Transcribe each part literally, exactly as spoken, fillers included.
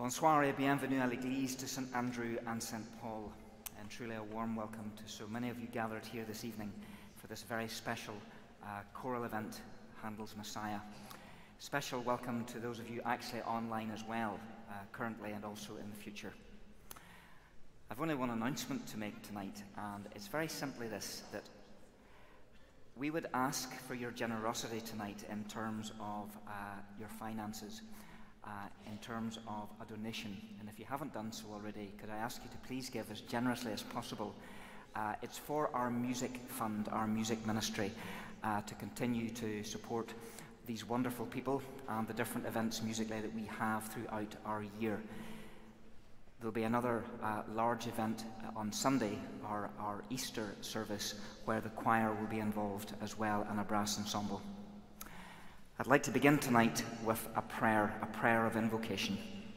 Bonsoir et bienvenue à l'église de Saint Andrew and Saint Paul, and truly a warm welcome to so many of you gathered here this evening for this very special uh, choral event, Handel's Messiah. Special welcome to those of you actually online as well, uh, currently and also in the future. I've only one announcement to make tonight, and it's very simply this, that we would ask for your generosity tonight in terms of uh, your finances. Uh, in terms of a donation, and if you haven't done so already, could I ask you to please give as generously as possible. Uh, it's for our music fund, our music ministry, uh, to continue to support these wonderful people and the different events musically that we have throughout our year. There'll be another uh, large event on Sunday, our, our Easter service, where the choir will be involved as well, and a brass ensemble. I'd like to begin tonight with a prayer, a prayer of invocation.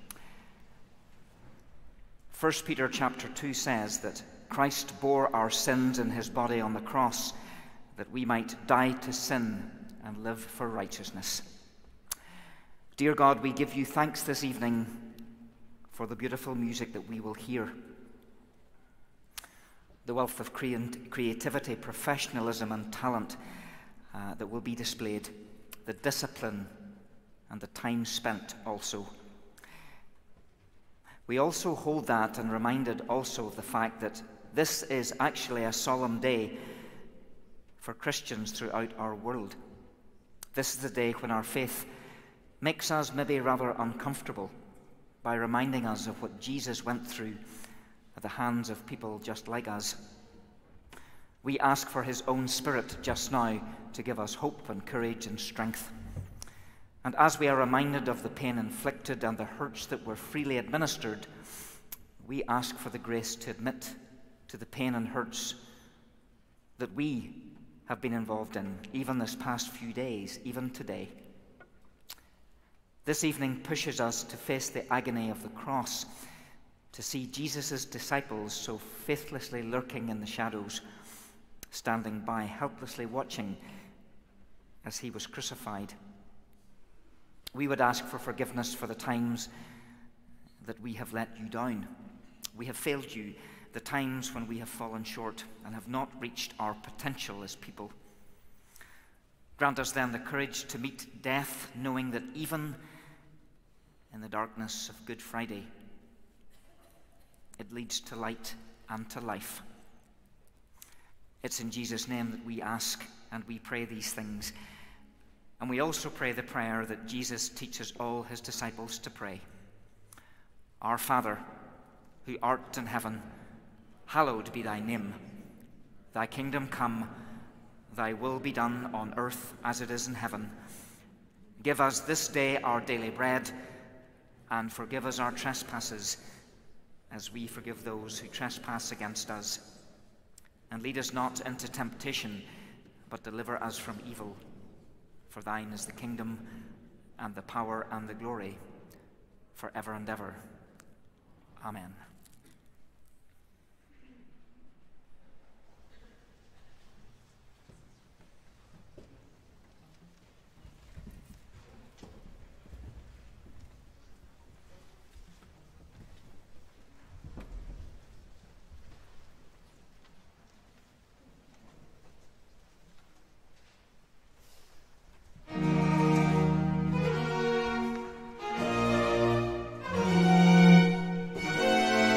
First Peter chapter two says that Christ bore our sins in his body on the cross, that we might die to sin and live for righteousness. Dear God, we give you thanks this evening for the beautiful music that we will hear, the wealth of creativity, professionalism, and talent uh, that will be displayed, the discipline and the time spent also. We also hold that and reminded also of the fact that this is actually a solemn day for Christians throughout our world. This is the day when our faith makes us maybe rather uncomfortable by reminding us of what Jesus went through at the hands of people just like us. We ask for his own Spirit just now to give us hope and courage and strength. And as we are reminded of the pain inflicted and the hurts that were freely administered, we ask for the grace to admit to the pain and hurts that we have been involved in, even this past few days, even today. This evening pushes us to face the agony of the cross, to see Jesus' disciples so faithlessly lurking in the shadows, standing by, helplessly watching as he was crucified. We would ask for forgiveness for the times that we have let you down. We have failed you, the times when we have fallen short and have not reached our potential as people. Grant us then the courage to meet death, knowing that even in the darkness of Good Friday, it leads to light and to life. It's in Jesus' name that we ask and we pray these things. And we also pray the prayer that Jesus teaches all his disciples to pray. Our Father, who art in heaven, hallowed be thy name. Thy kingdom come, thy will be done on earth as it is in heaven. Give us this day our daily bread, and forgive us our trespasses, as we forgive those who trespass against us. And lead us not into temptation, but deliver us from evil. For thine is the kingdom, and the power, and the glory, forever and ever. Amen. Thank you.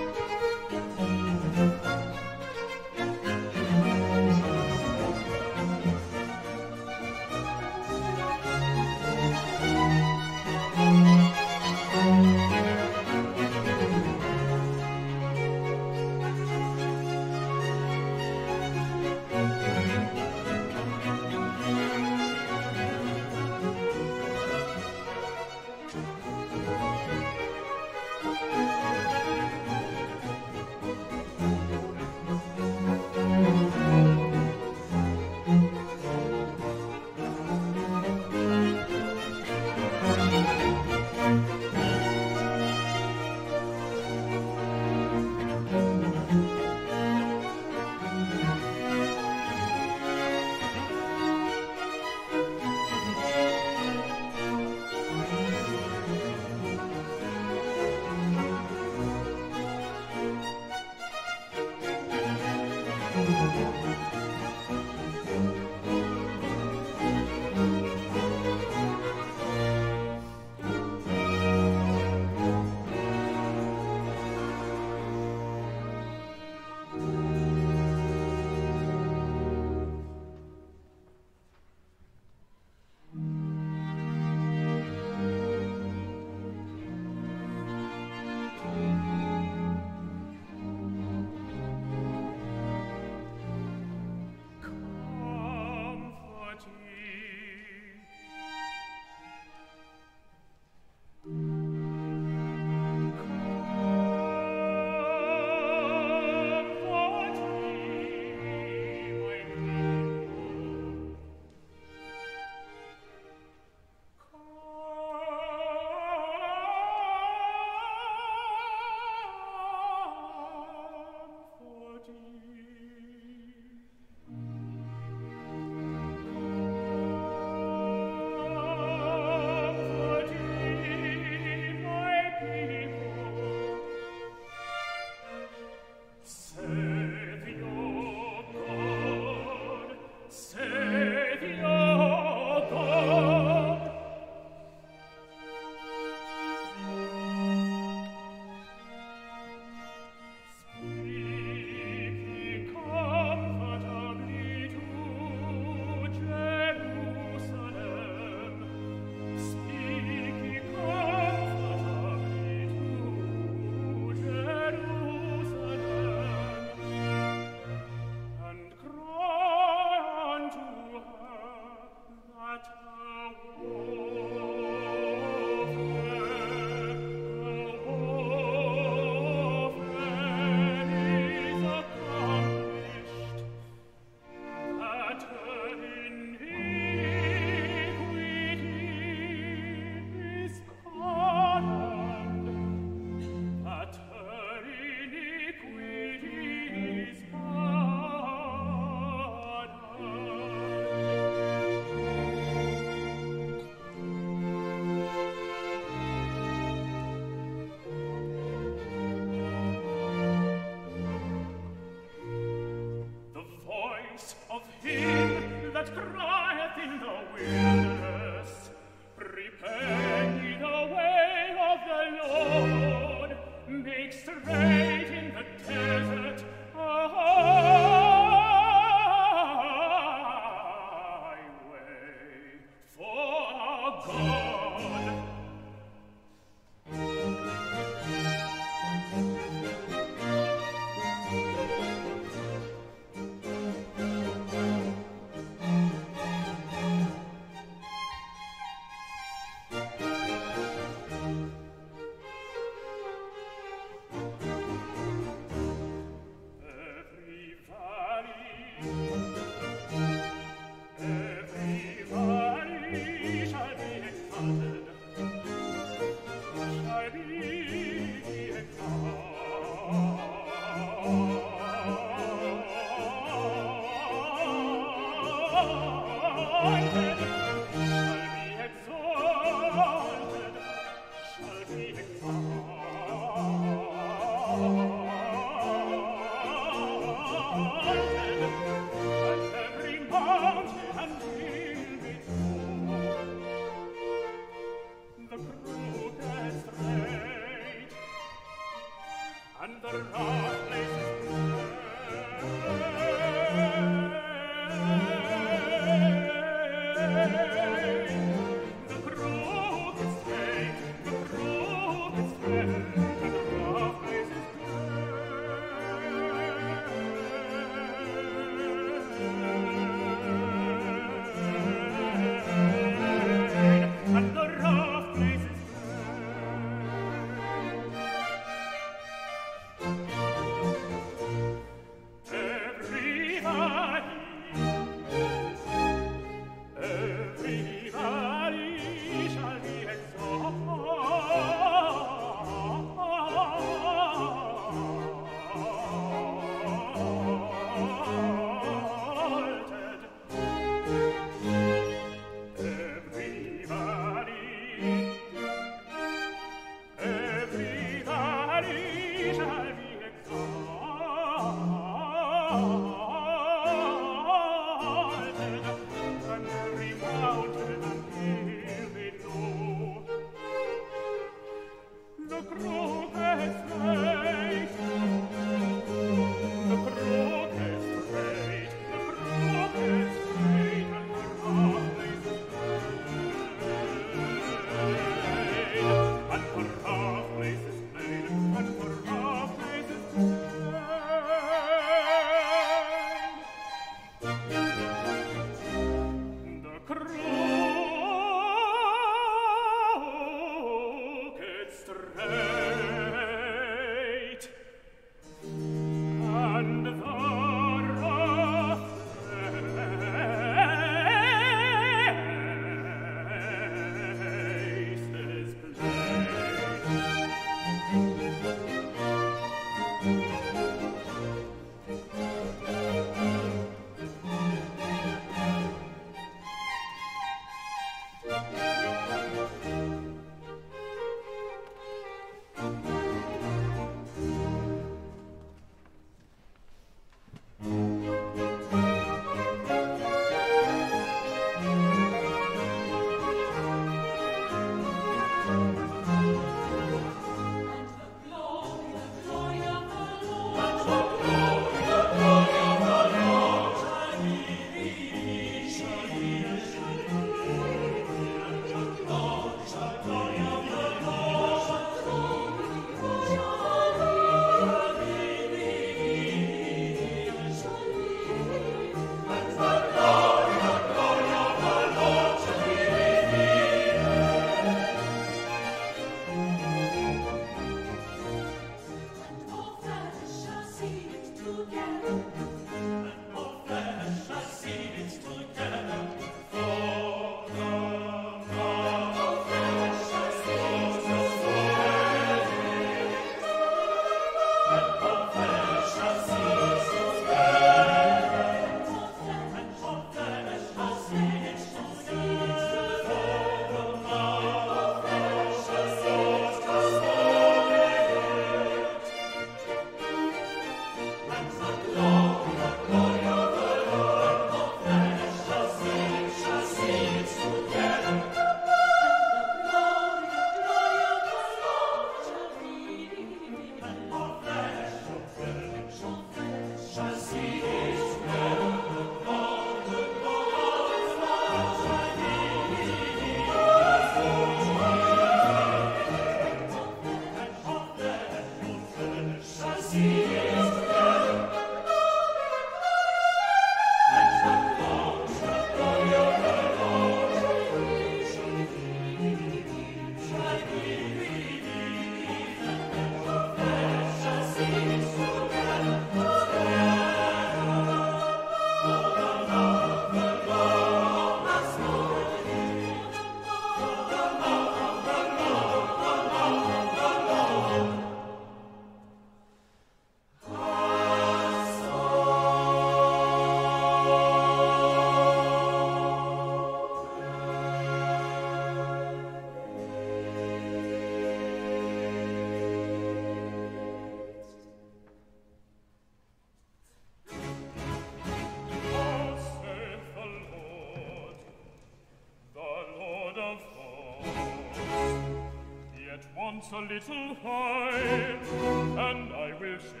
a little while, and I will shake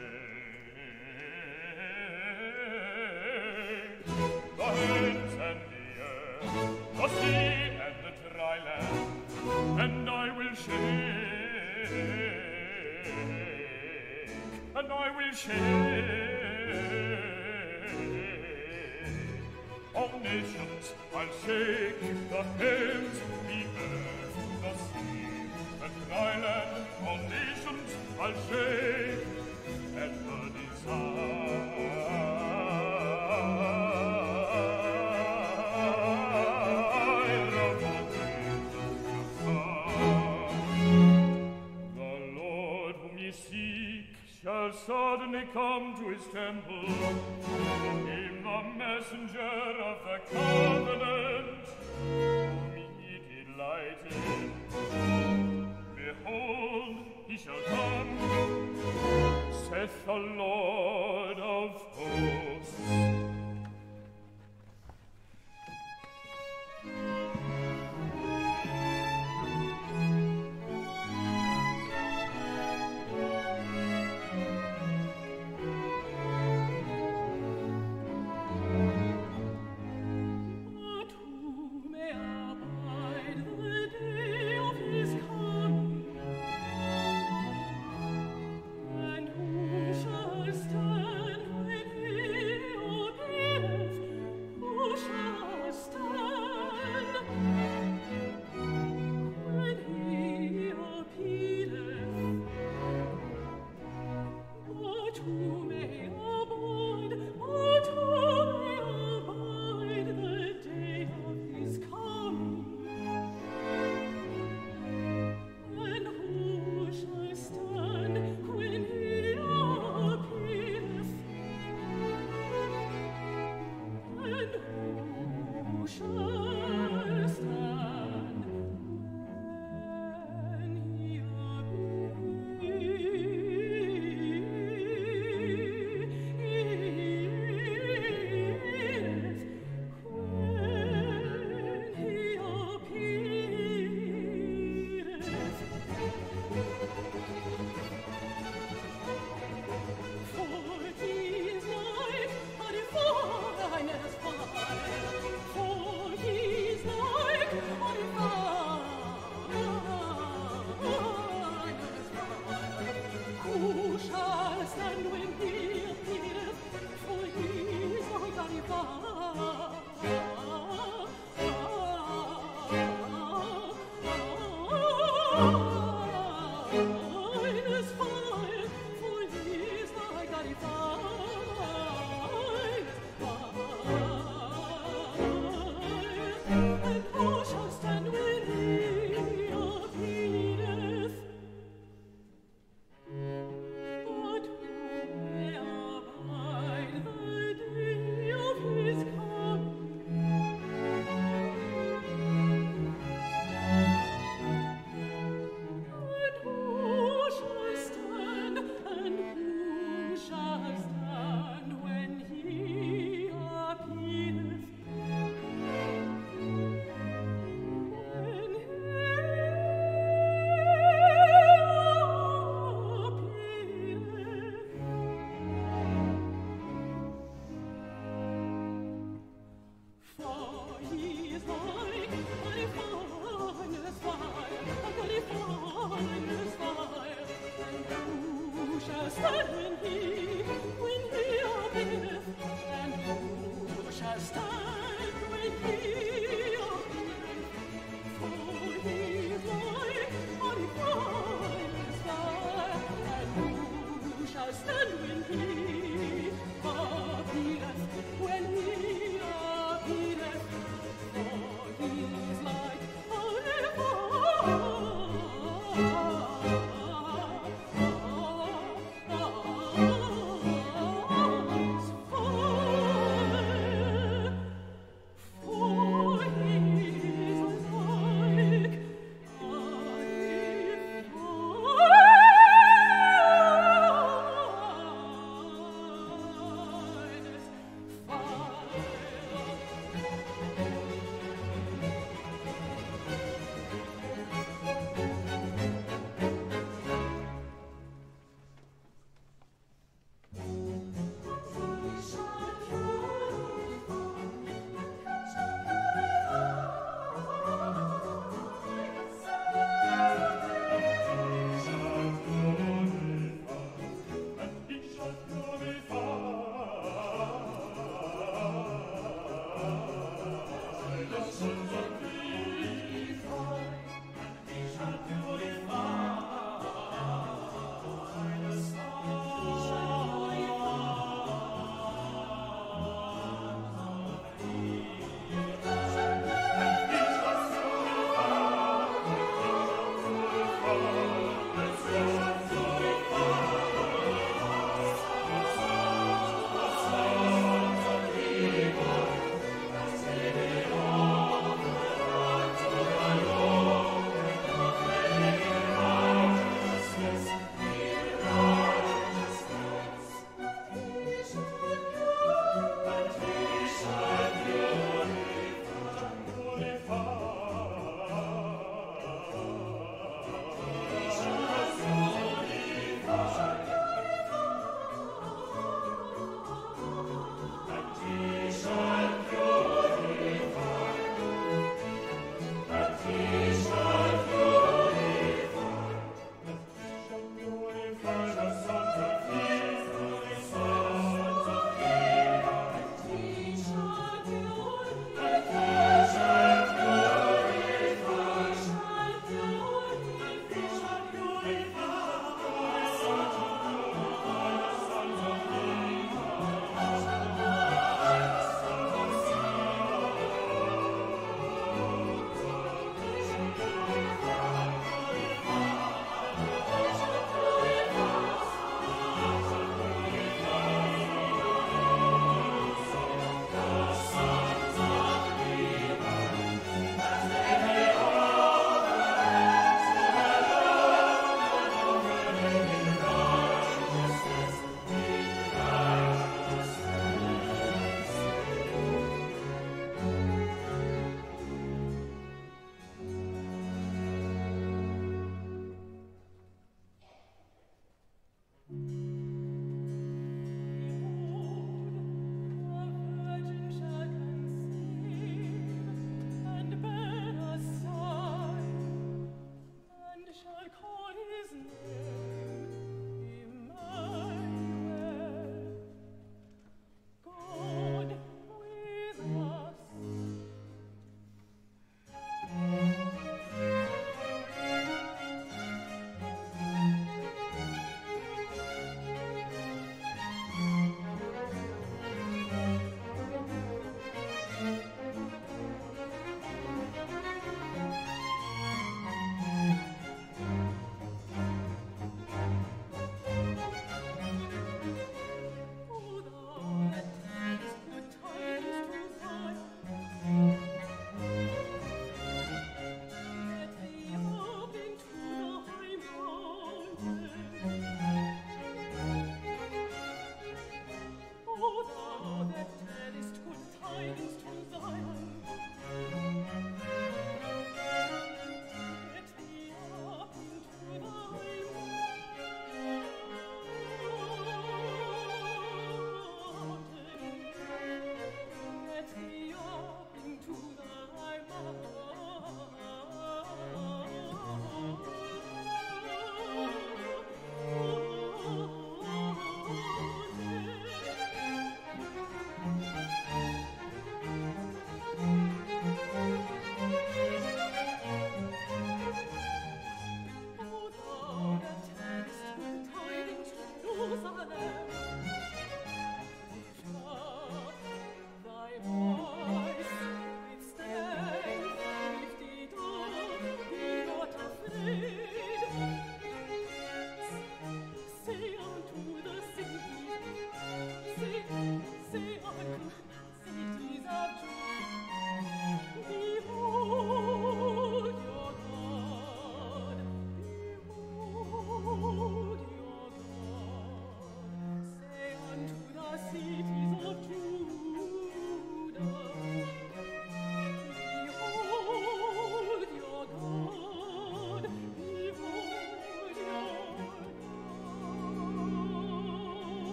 the heavens and the earth, the sea and the dry land, and I will shake, and I will shake. All nations, I'll shake the heavens, the earth, the sea, the dry land. All nations, I'll shake at the desire of the nations to come. The Lord whom ye seek shall suddenly come to his temple. Him the messenger of the covenant, whom he delighted. Behold, he shall come, saith the Lord of hosts. For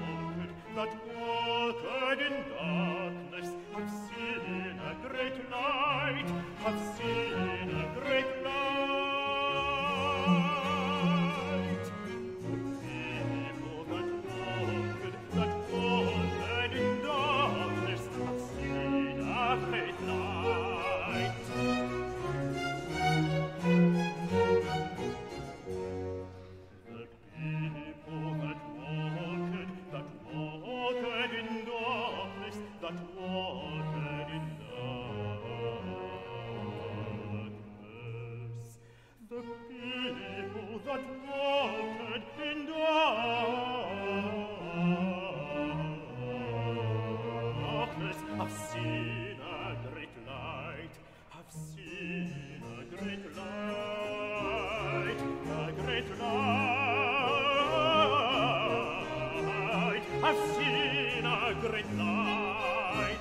walked, that walked in darkness, have seen a great light, have seen a great light. People that walked, that walked in darkness, have seen a great light. The people that walked, that walked in darkness, that walked in darkness. The people that walked in darkness have seen a great light, have seen a great light, a great light, have seen a great light.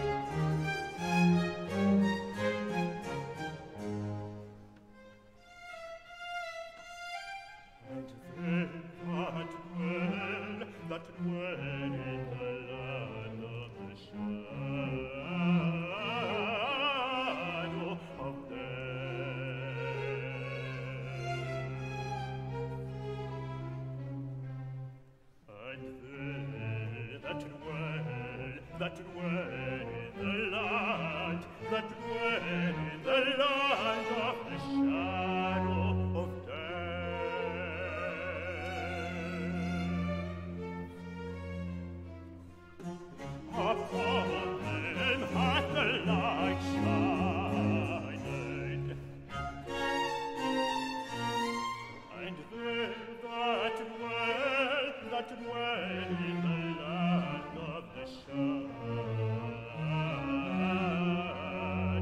And they that dwell, that dwell in the land of the shadow of death. And they that dwell, that dwell in the land, that dwell in the land of the shadow of death. Upon them hath the light shined, and they that dwell, that dwell in the land of the shadow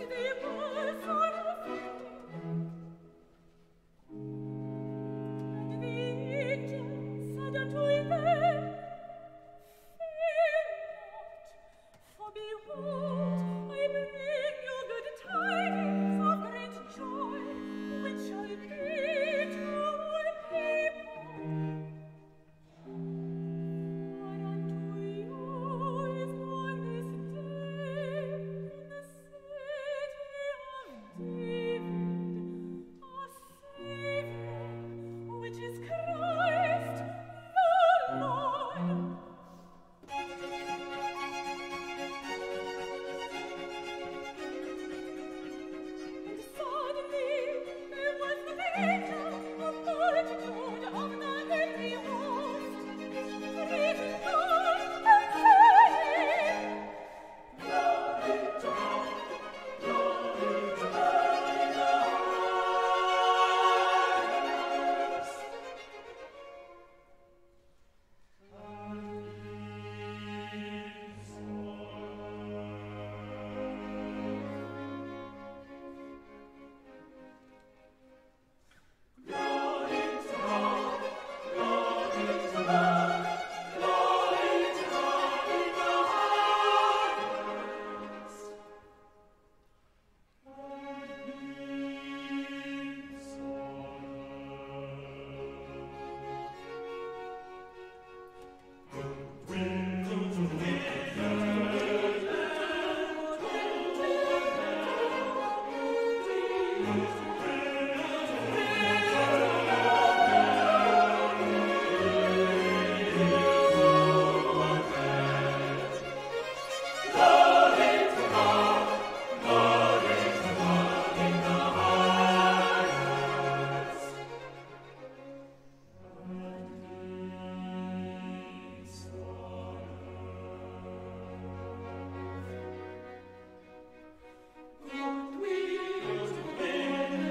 Good will to win.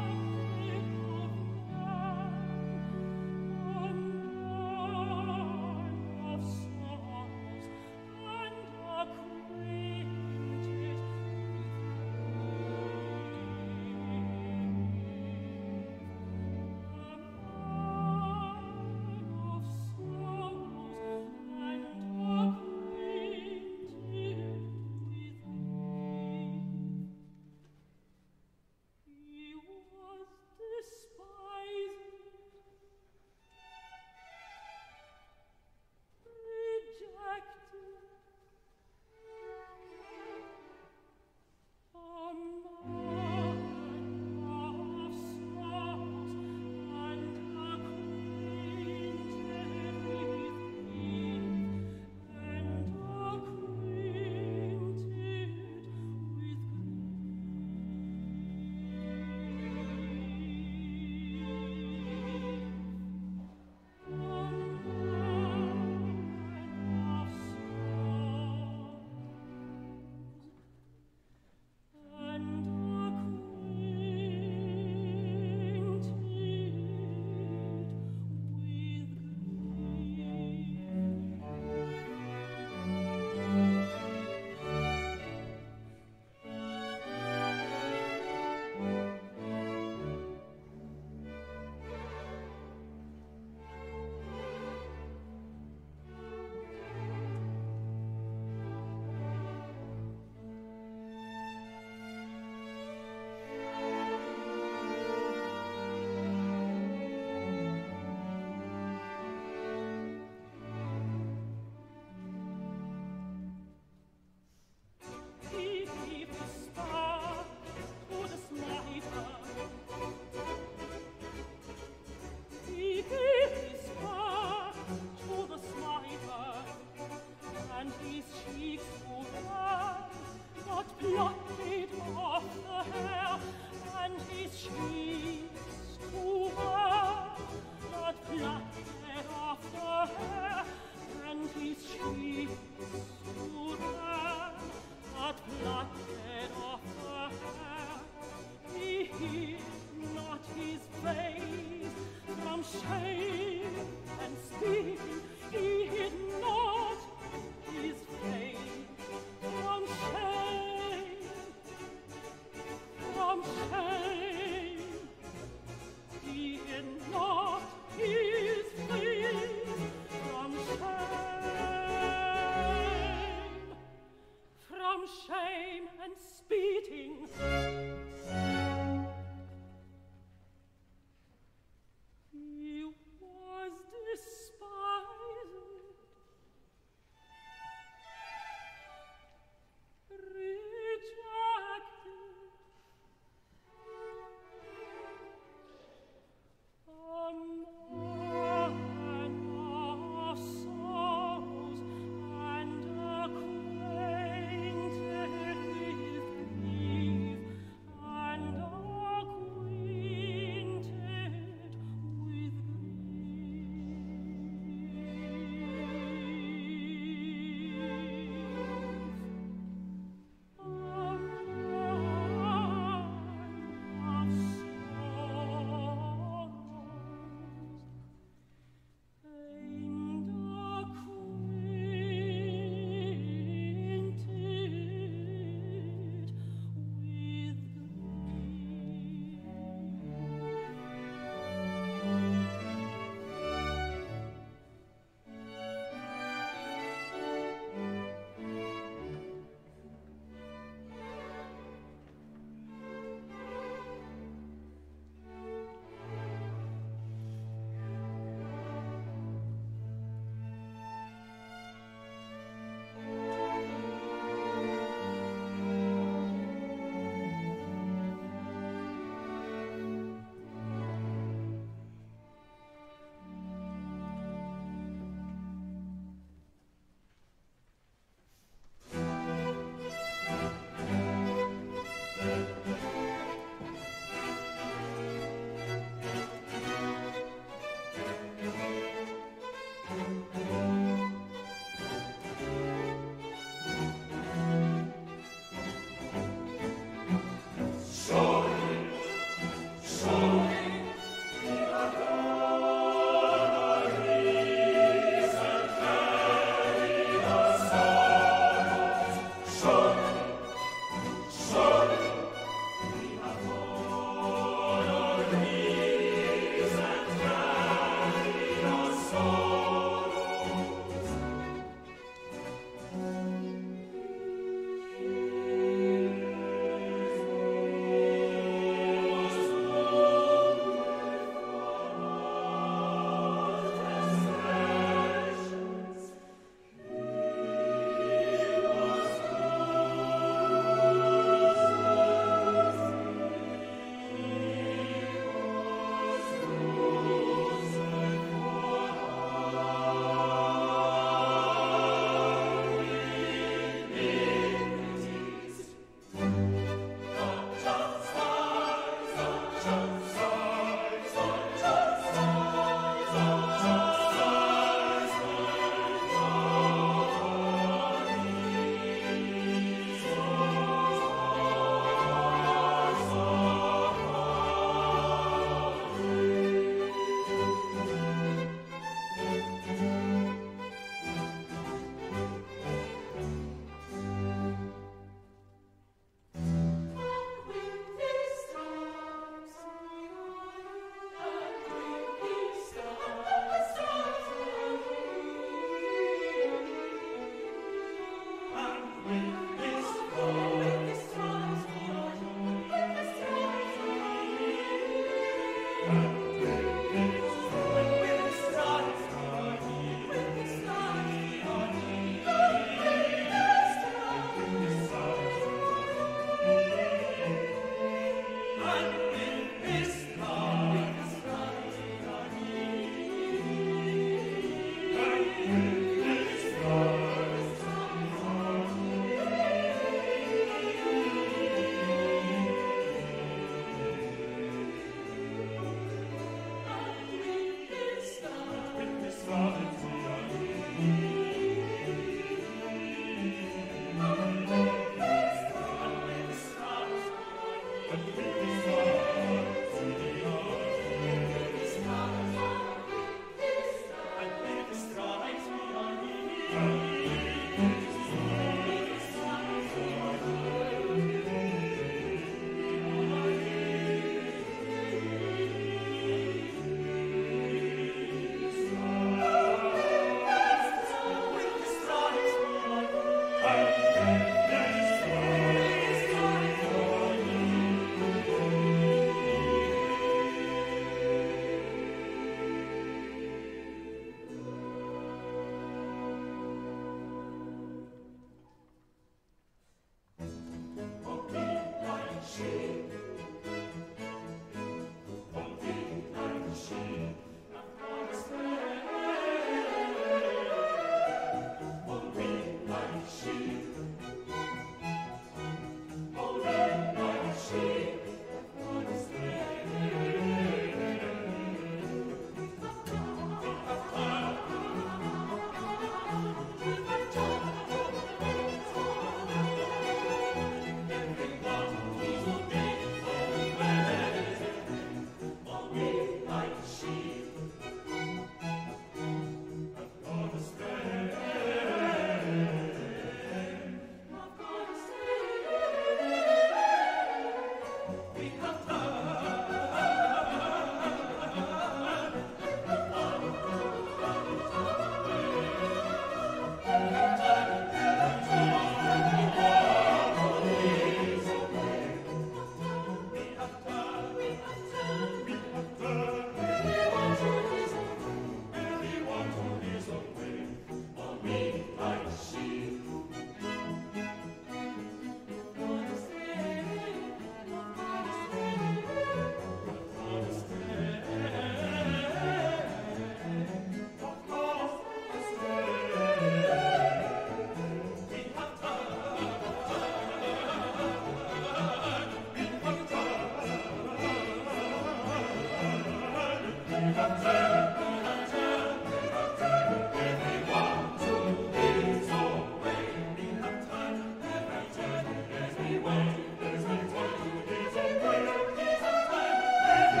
Every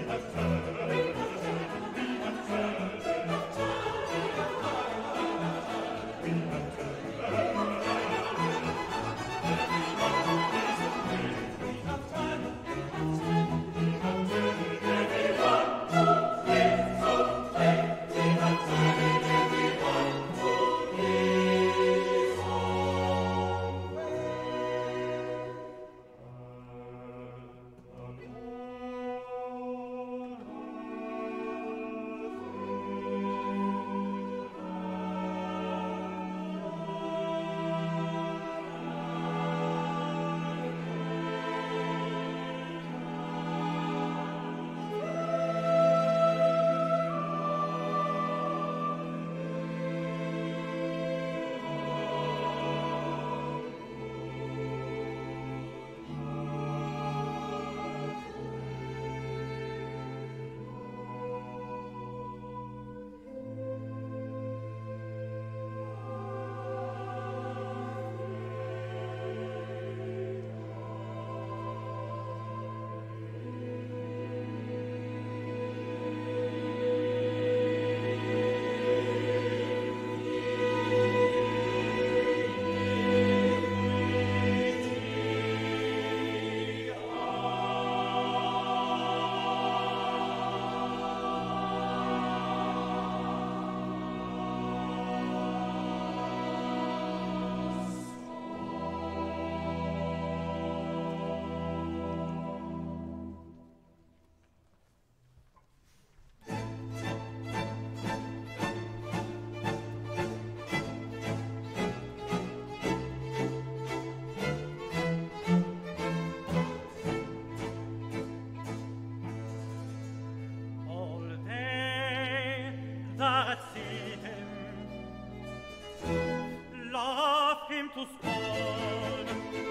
To scorn,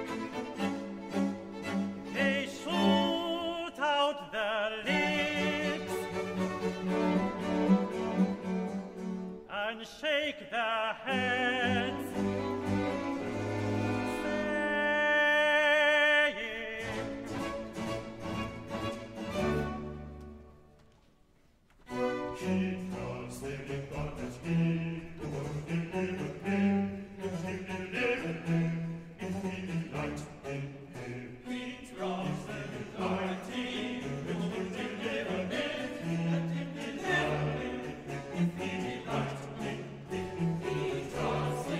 they shoot out their lips and shake their heads, saying, keep your sleeping daughters deep. Light,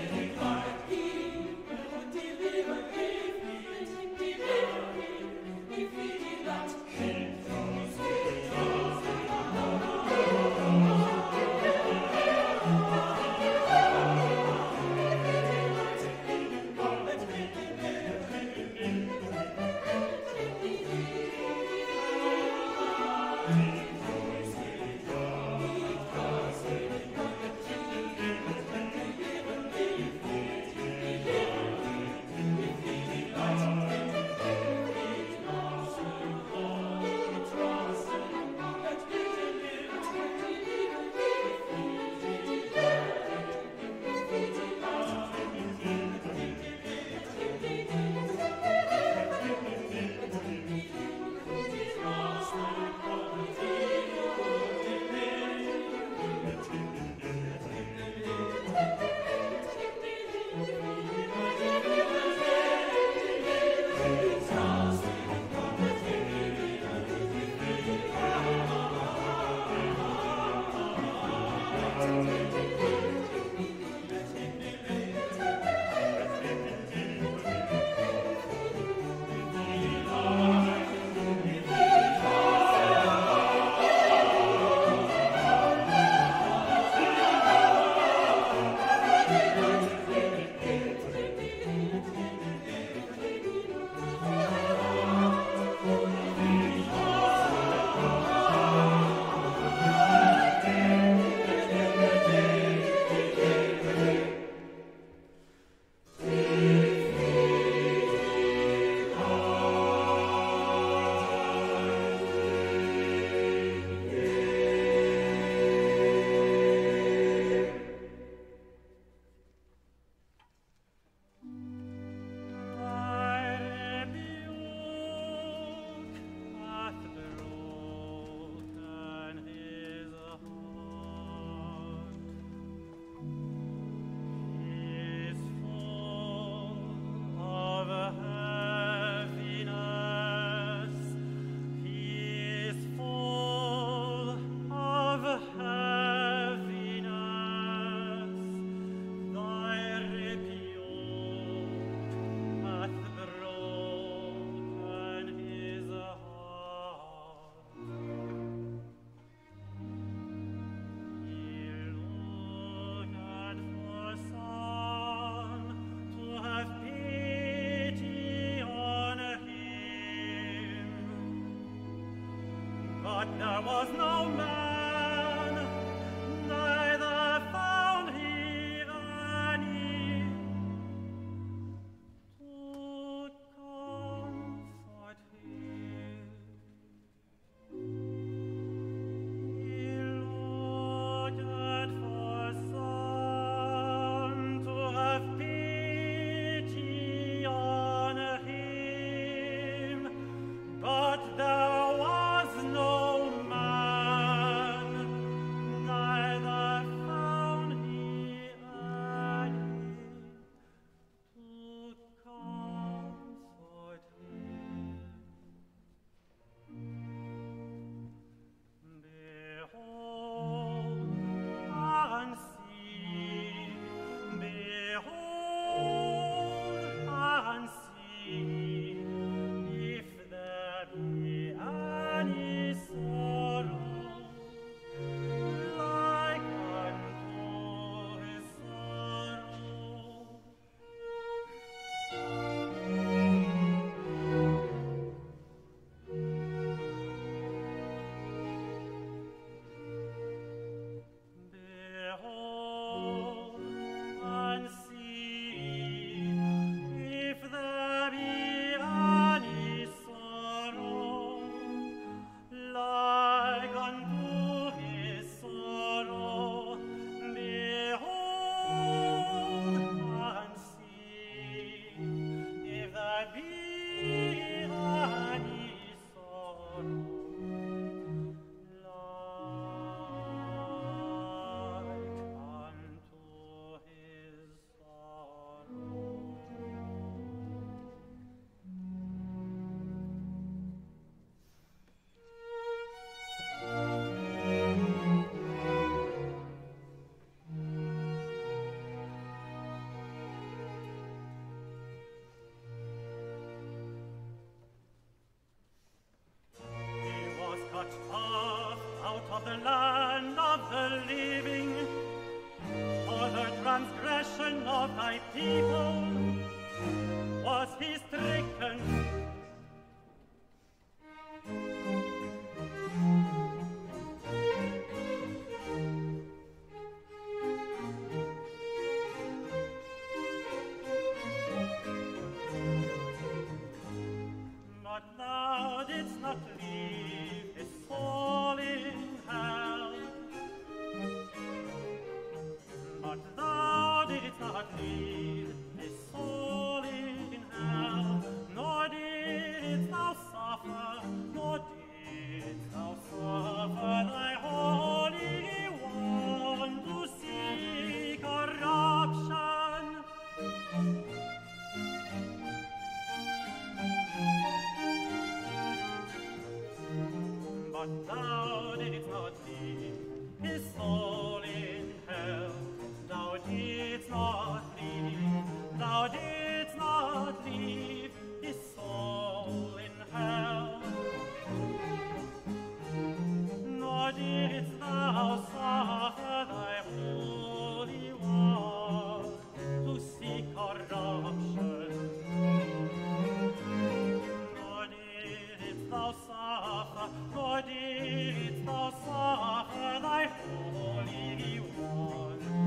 Nor didst thou suffer thy Holy One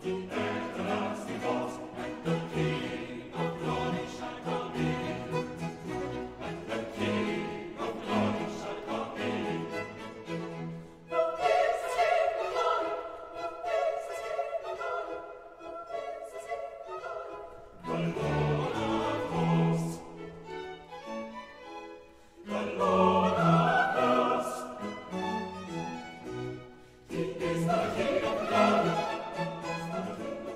He is the King of glory.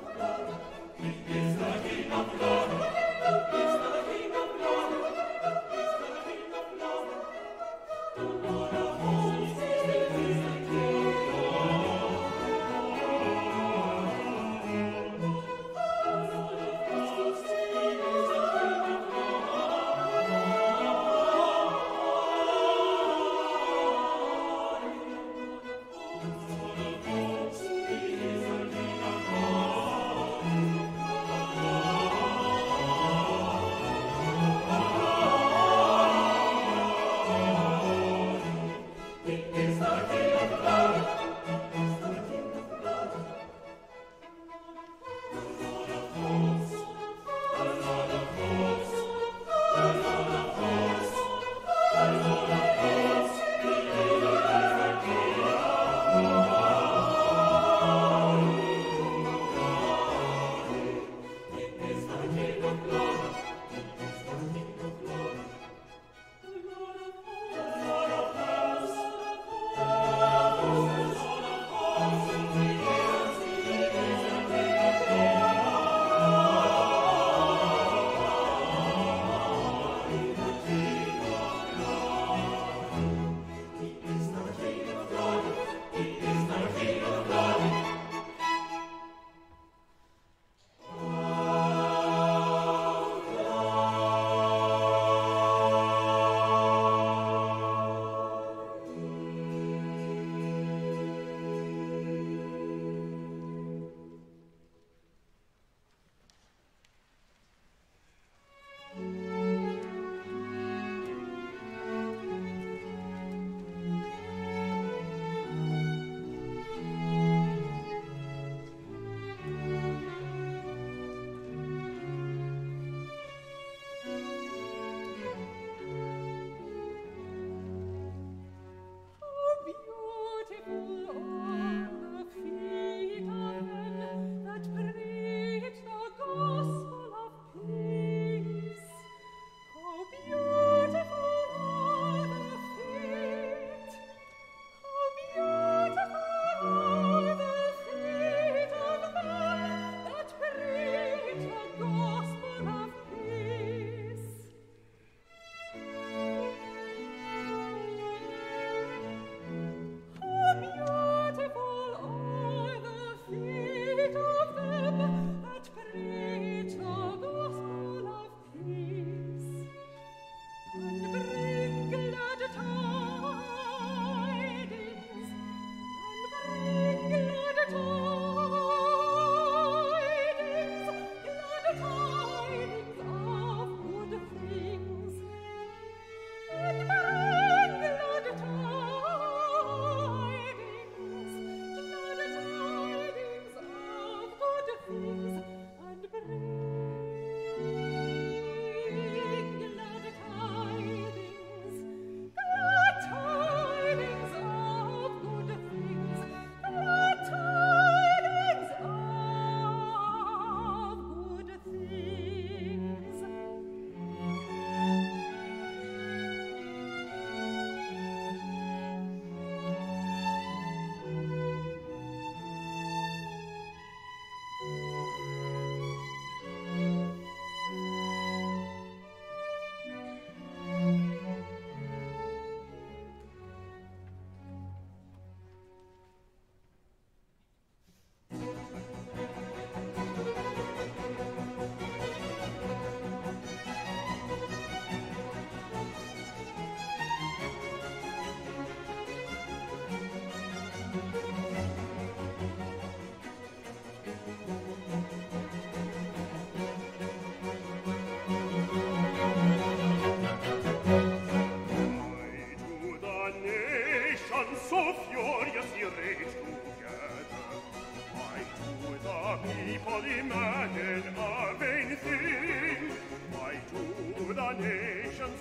people imagine a vain thing. Why do the nations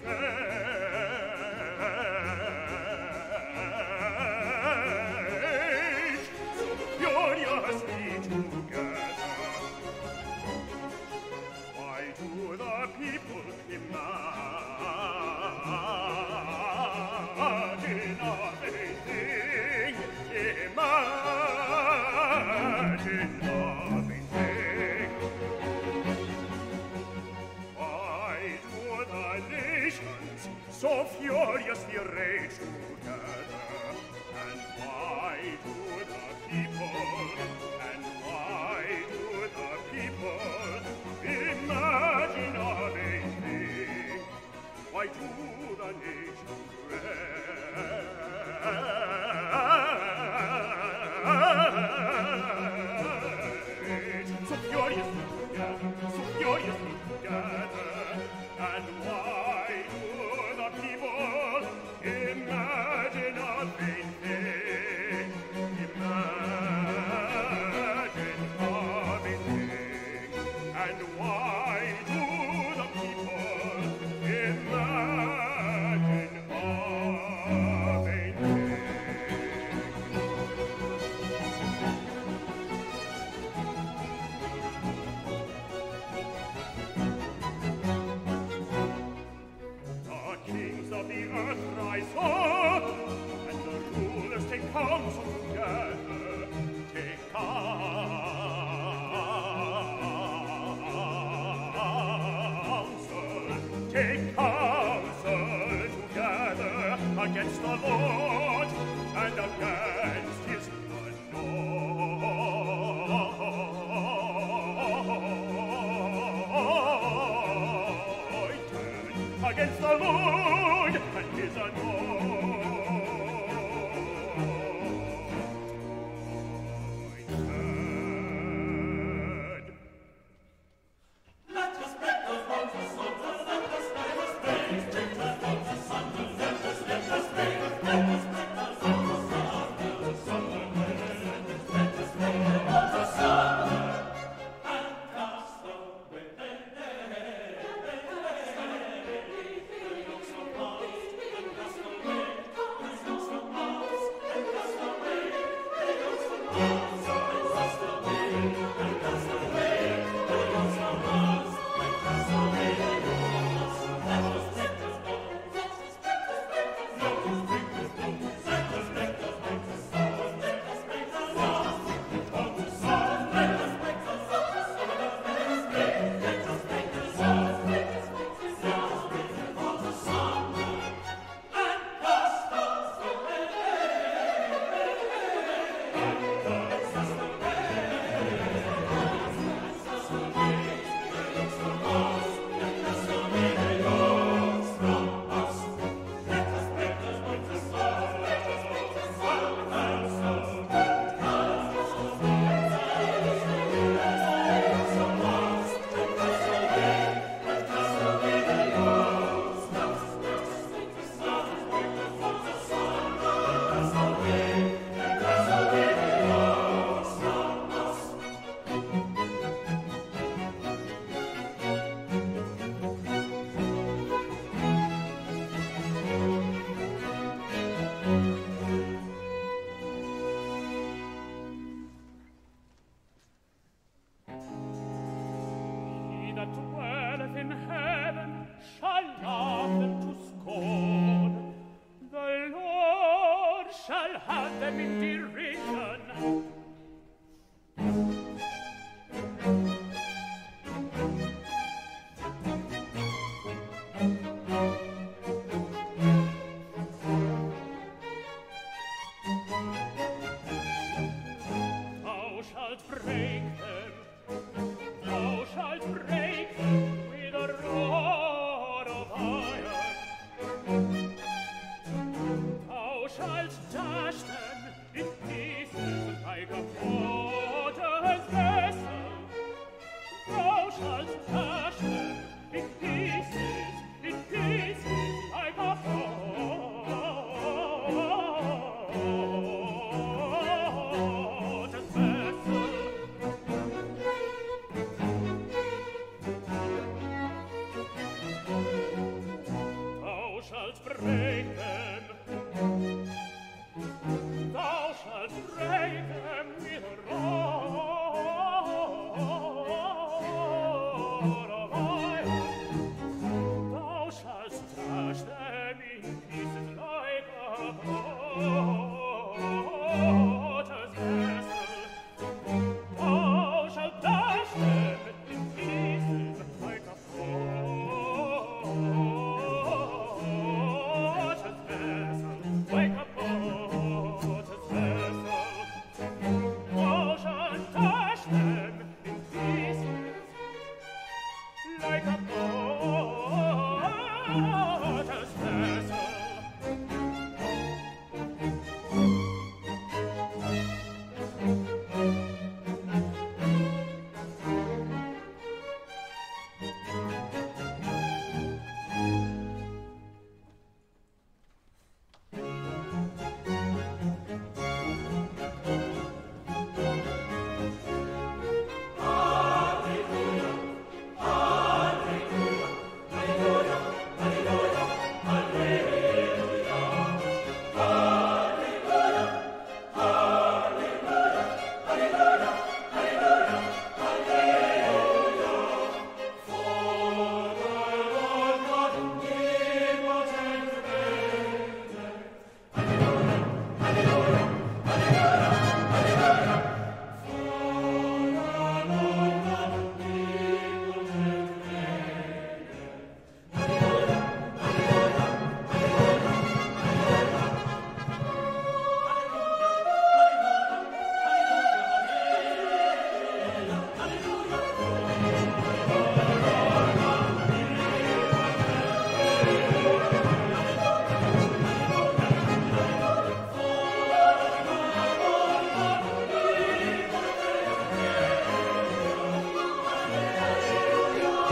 rage so furiously together? Why do the people imagine a vain thing? Imagine a vain thing. Why do the nations so furiously rage together? And why do the people, and why do the people imagine a vain thing? Why do the nations rage so furiously together, so furiously together? And why do the people imagine a vain thing? Imagine a vain thing. And why do the people imagine a vain thing? The kings of the earth rise up, and the rulers take counsel together. Take counsel, take counsel together against the Lord and against his anointed. Against the Lord and his anointed. Let us break those bones asunder, let us, let us break, break those bones asunder, let us, let us break, let us break those bones asunder, asunder, let us, let us break those bones asunder, and cast away. Shalt break them with a rod of iron.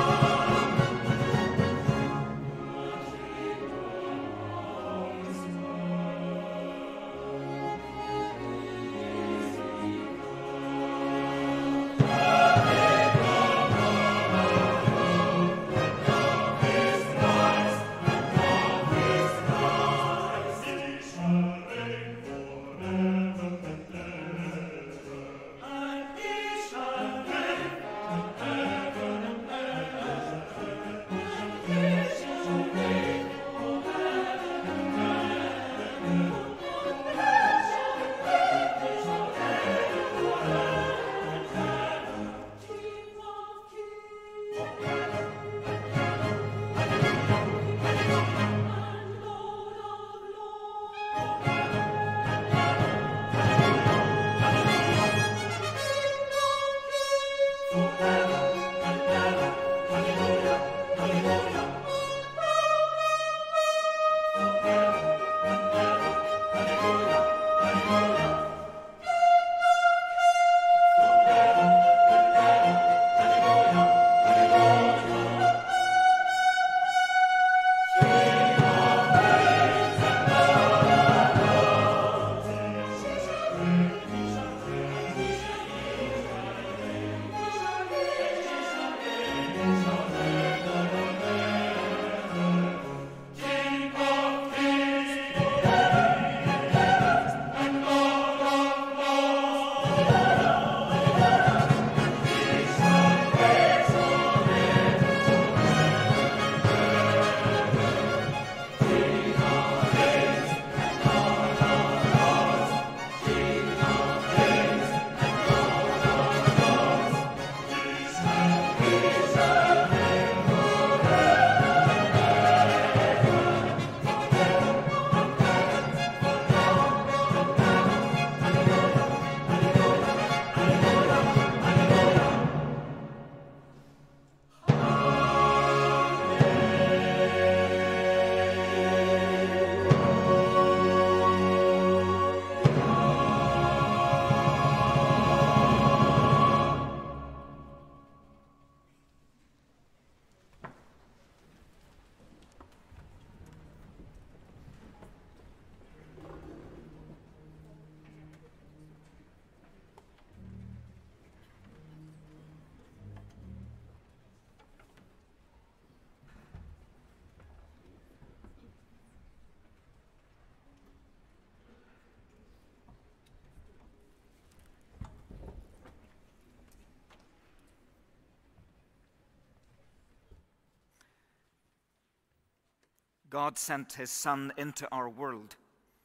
God sent his Son into our world,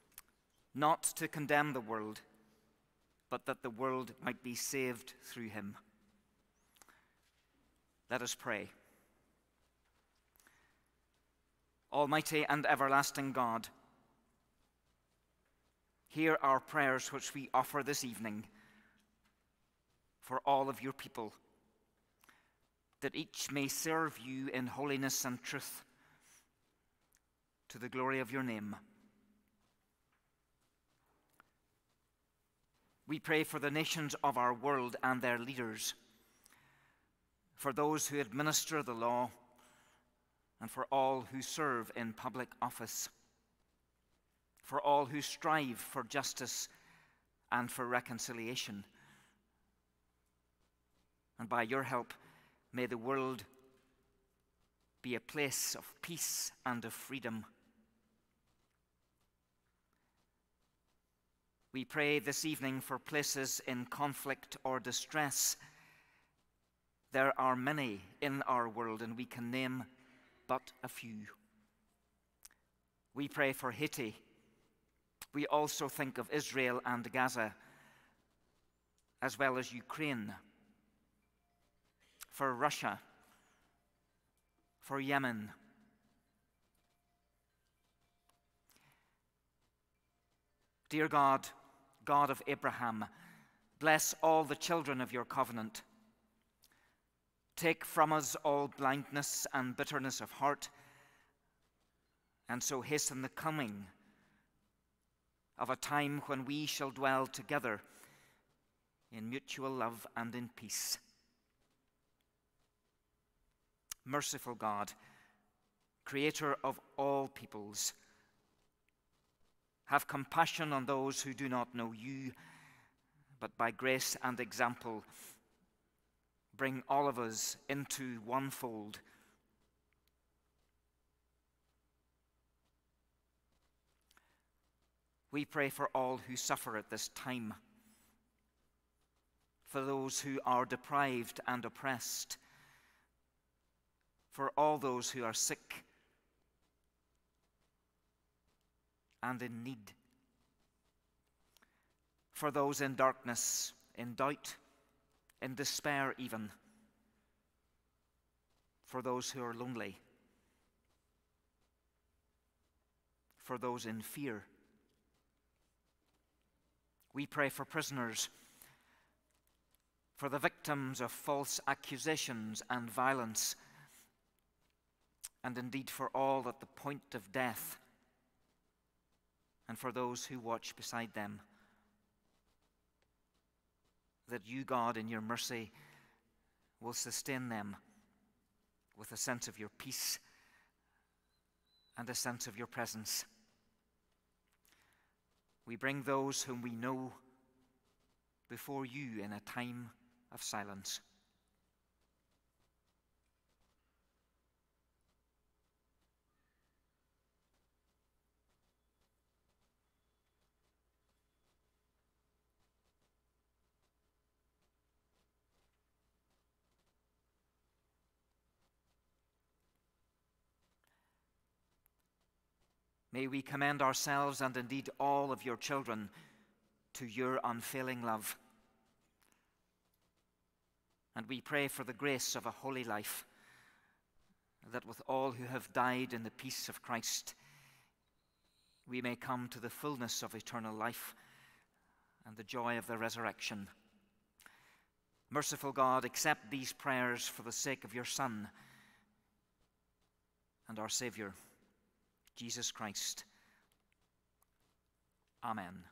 not to condemn the world, but that the world might be saved through him. Let us pray. Almighty and everlasting God, hear our prayers which we offer this evening for all of your people, that each may serve you in holiness and truth to the glory of your name. We pray for the nations of our world and their leaders, for those who administer the law, and for all who serve in public office, for all who strive for justice and for reconciliation. And by your help, may the world be a place of peace and of freedom. We pray this evening for places in conflict or distress. There are many in our world, and we can name but a few. We pray for Haiti. We also think of Israel and Gaza, as well as Ukraine, for Russia, for Yemen. Dear God, God of Abraham, bless all the children of your covenant. Take from us all blindness and bitterness of heart, and so hasten the coming of a time when we shall dwell together in mutual love and in peace. merciful God, creator of all peoples, have compassion on those who do not know you, but by grace and example, bring all of us into one fold. We pray for all who suffer at this time, for those who are deprived and oppressed, for all those who are sick and in need, for those in darkness, in doubt, in despair even, for those who are lonely, for those in fear. We pray for prisoners, for the victims of false accusations and violence, and indeed for all at the point of death, and for those who watch beside them, that you, God, in your mercy, will sustain them with a sense of your peace and a sense of your presence. We bring those whom we know before you in a time of silence. May we commend ourselves and indeed all of your children to your unfailing love. And we pray for the grace of a holy life, that with all who have died in the peace of Christ, we may come to the fullness of eternal life and the joy of the resurrection. Merciful God, accept these prayers for the sake of your Son and our Savior, Jesus Christ. Amen.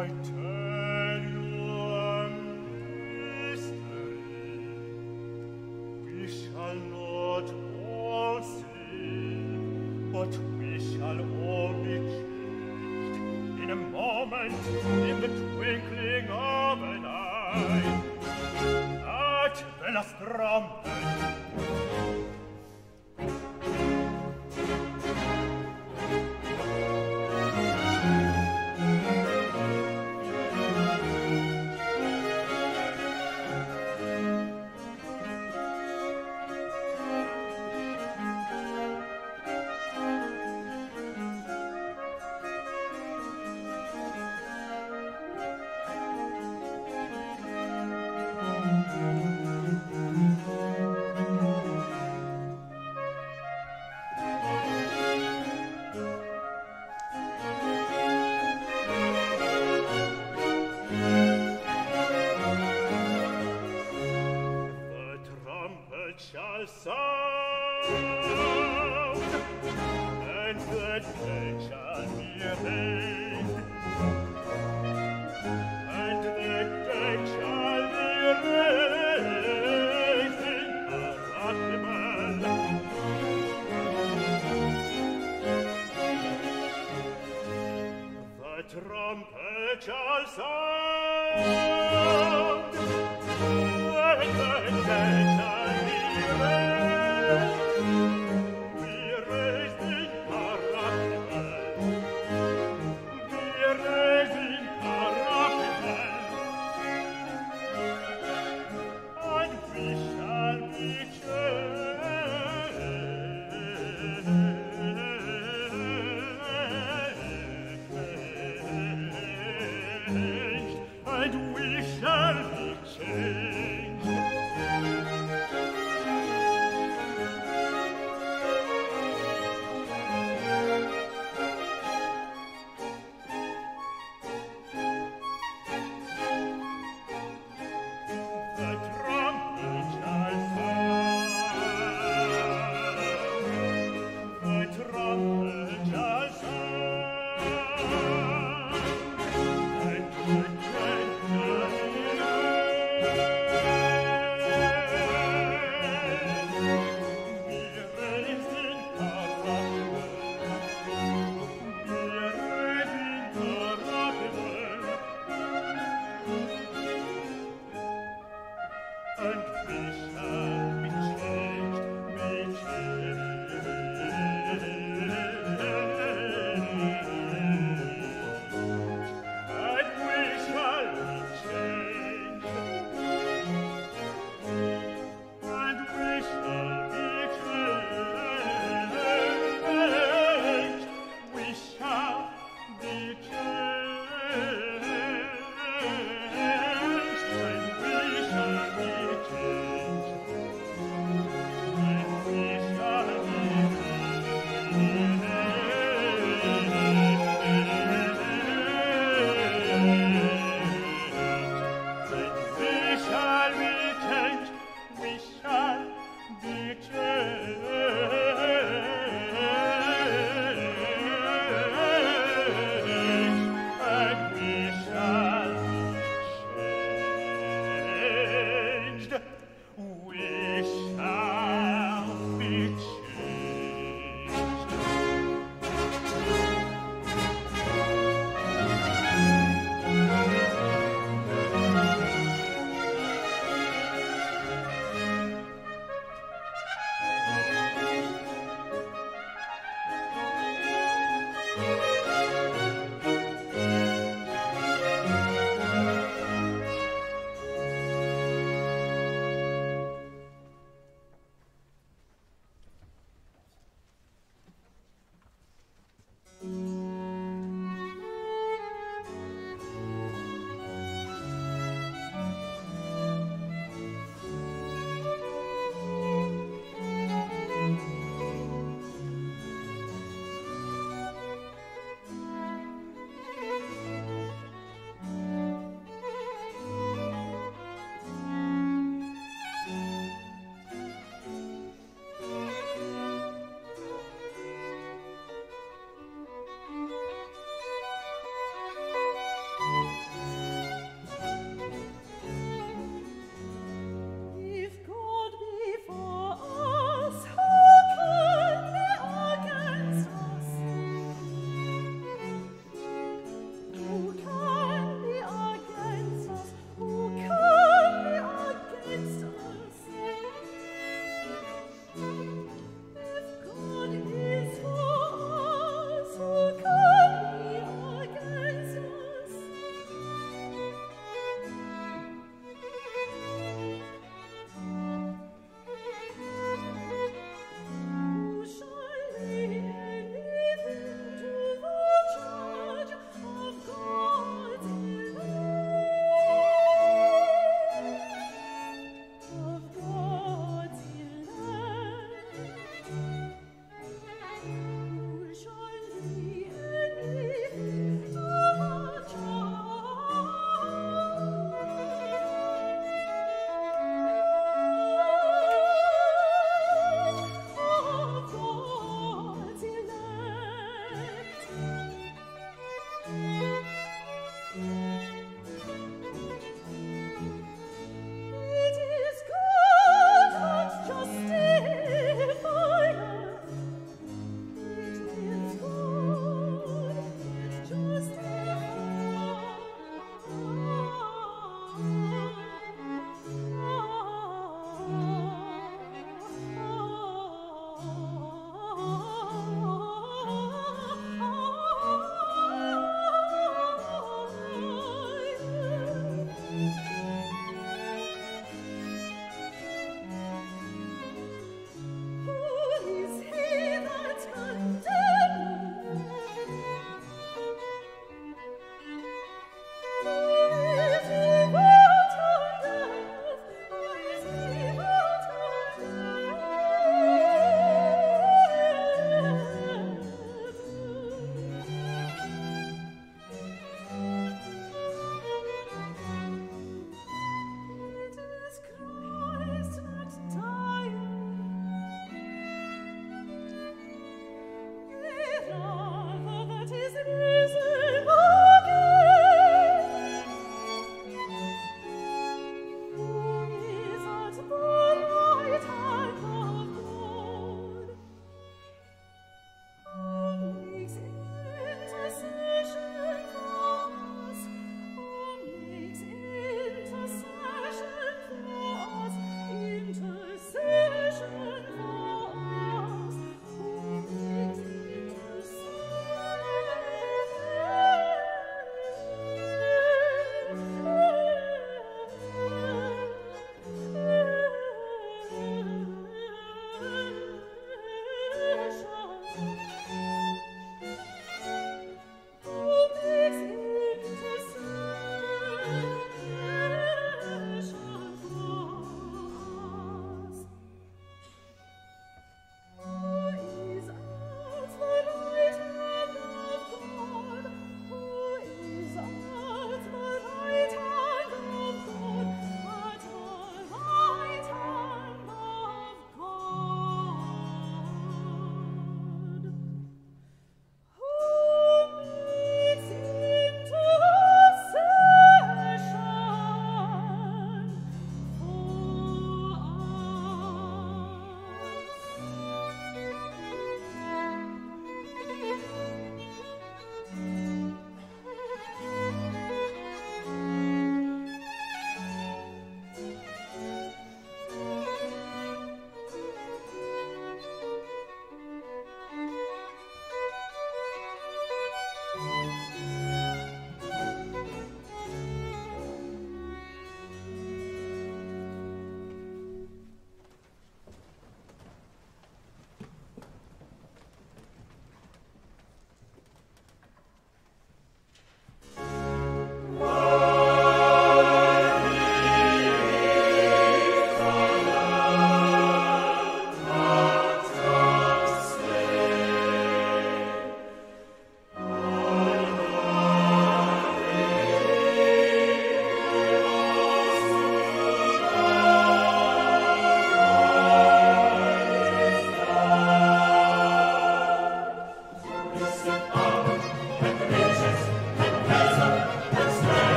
I tell you a mystery. We shall not all sleep, but we shall all be changed in a moment, in the twinkling of an eye. At the last trumpet,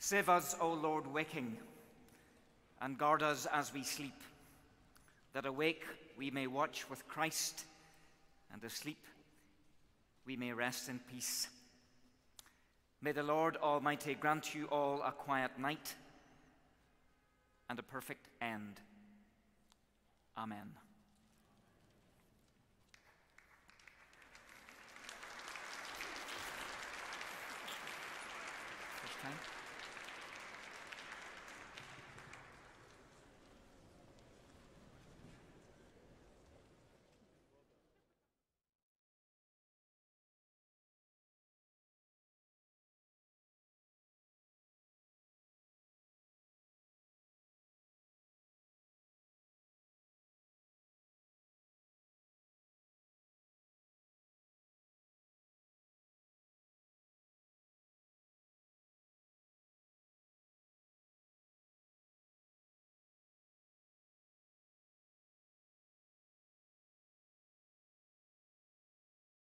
Save us, O Lord, waking, and guard us as we sleep, that awake we may watch with Christ, and asleep we may rest in peace. May the Lord Almighty grant you all a quiet night and a perfect end. Amen. First time.